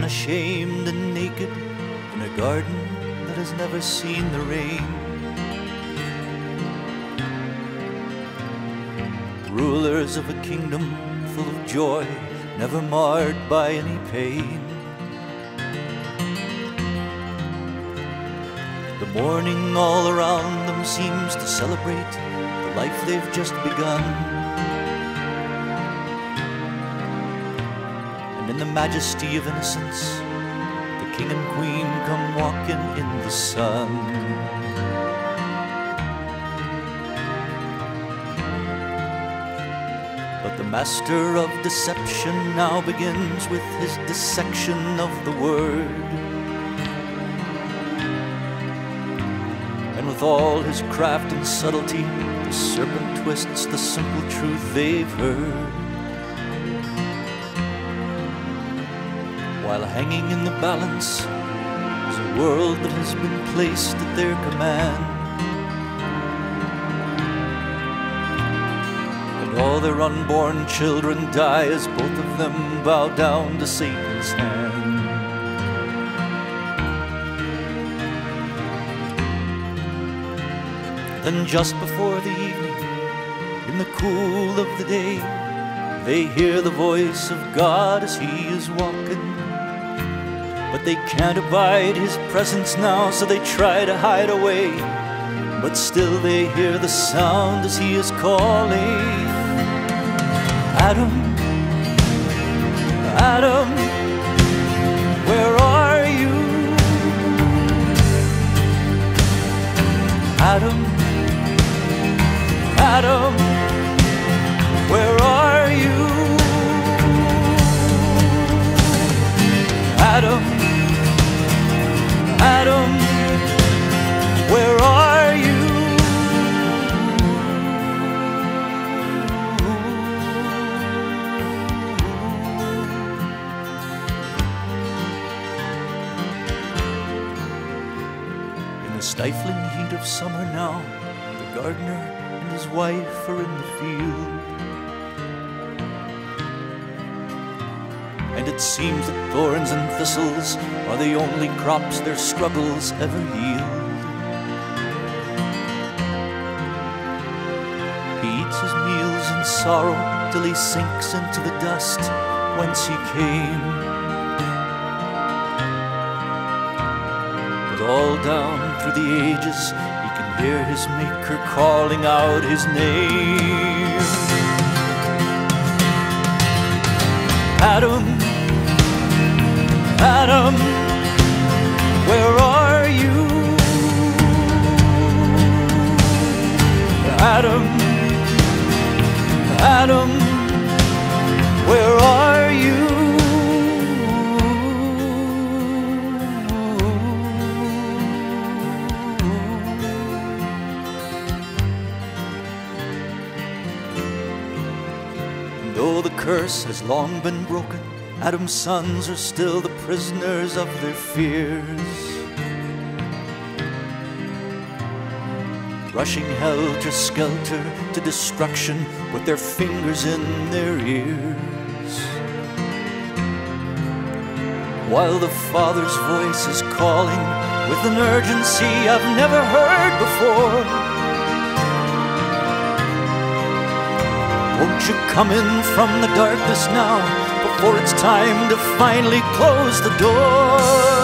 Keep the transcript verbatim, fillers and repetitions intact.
unashamed and naked in a garden that has never seen the rain. Rulers of a kingdom full of joy, never marred by any pain. The morning all around them seems to celebrate the life they've just begun. And in the majesty of innocence, the king and queen come walking in the sun. But the master of deception now begins with his dissection of the word. And with all his craft and subtlety, the serpent twists the simple truth they've heard. While hanging in the balance is a world that has been placed at their command. And all their unborn children die as both of them bow down to Satan's hand. Then just before the evening, in the cool of the day, they hear the voice of God as he is walking. But they can't abide his presence now, so they try to hide away. But still they hear the sound as he is calling. Adam, Adam, where are you? Adam, Adam, where are you? Adam, Adam, where are you? In the stifling heat of summer now, the gardener and his wife are in the field. And it seems that thorns and thistles are the only crops their struggles ever yield. He eats his meals in sorrow till he sinks into the dust whence he came. But all down through the ages he can hear his Maker calling out his name. Adam, Adam, where are you? Adam, Adam, where are you? And though the curse has long been broken, Adam's sons are still the prisoners of their fears, rushing helter-skelter to destruction with their fingers in their ears. While the Father's voice is calling with an urgency I've never heard before. Won't you come in from the darkness now, before it's time to finally close the door?